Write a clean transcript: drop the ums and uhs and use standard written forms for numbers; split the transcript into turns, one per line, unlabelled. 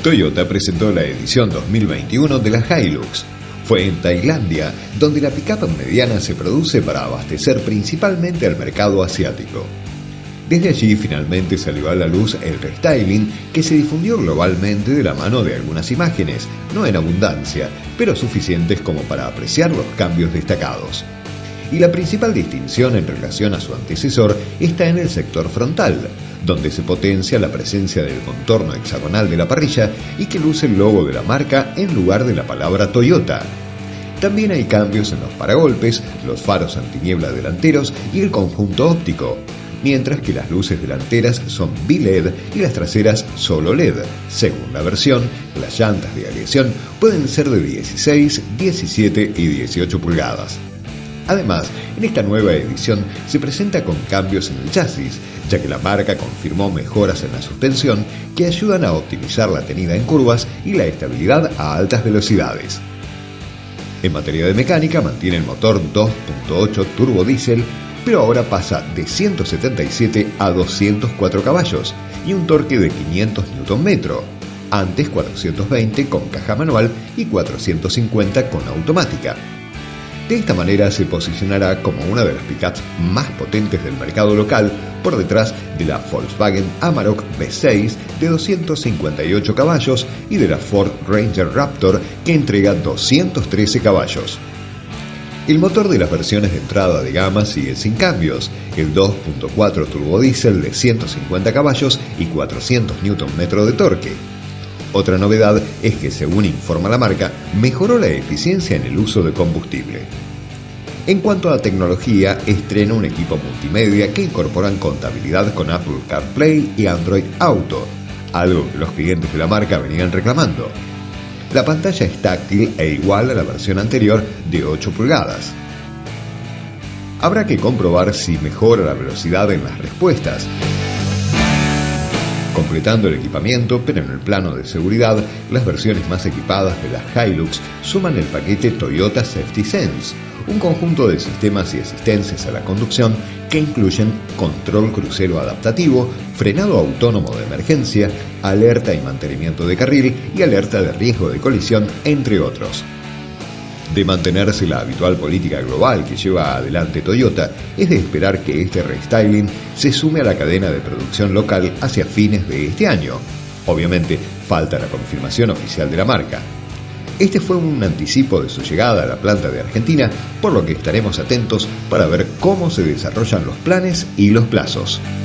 Toyota presentó la edición 2021 de la Hilux. Fue en Tailandia, donde la pick-up mediana se produce para abastecer principalmente al mercado asiático. Desde allí finalmente salió a la luz el restyling que se difundió globalmente de la mano de algunas imágenes, no en abundancia, pero suficientes como para apreciar los cambios destacados. Y la principal distinción en relación a su antecesor está en el sector frontal, donde se potencia la presencia del contorno hexagonal de la parrilla y que luce el logo de la marca en lugar de la palabra Toyota. También hay cambios en los paragolpes, los faros antiniebla delanteros y el conjunto óptico, mientras que las luces delanteras son bi-LED y las traseras solo LED. Según la versión, las llantas de aleación pueden ser de 16, 17 y 18 pulgadas. Además, en esta nueva edición se presenta con cambios en el chasis, ya que la marca confirmó mejoras en la suspensión que ayudan a optimizar la tenida en curvas y la estabilidad a altas velocidades. En materia de mecánica mantiene el motor 2.8 turbodiesel, pero ahora pasa de 177 a 204 caballos y un torque de 500 Nm, antes 420 con caja manual y 450 con automática. De esta manera se posicionará como una de las pickups más potentes del mercado local, por detrás de la Volkswagen Amarok V6 de 258 caballos y de la Ford Ranger Raptor que entrega 213 caballos. El motor de las versiones de entrada de gama sigue sin cambios, el 2.4 turbodiesel de 150 caballos y 400 Nm de torque. Otra novedad es que, según informa la marca, mejoró la eficiencia en el uso de combustible. En cuanto a tecnología, estrena un equipo multimedia que incorporan contabilidad con Apple CarPlay y Android Auto, algo que los clientes de la marca venían reclamando. La pantalla es táctil e igual a la versión anterior de 8 pulgadas. Habrá que comprobar si mejora la velocidad en las respuestas. Completando el equipamiento, pero en el plano de seguridad, las versiones más equipadas de la Hilux suman el paquete Toyota Safety Sense, un conjunto de sistemas y asistencias a la conducción que incluyen control crucero adaptativo, frenado autónomo de emergencia, alerta y mantenimiento de carril y alerta de riesgo de colisión, entre otros. De mantenerse la habitual política global que lleva adelante Toyota, es de esperar que este restyling se sume a la cadena de producción local hacia fines de este año. Obviamente, falta la confirmación oficial de la marca. Este fue un anticipo de su llegada a la planta de Argentina, por lo que estaremos atentos para ver cómo se desarrollan los planes y los plazos.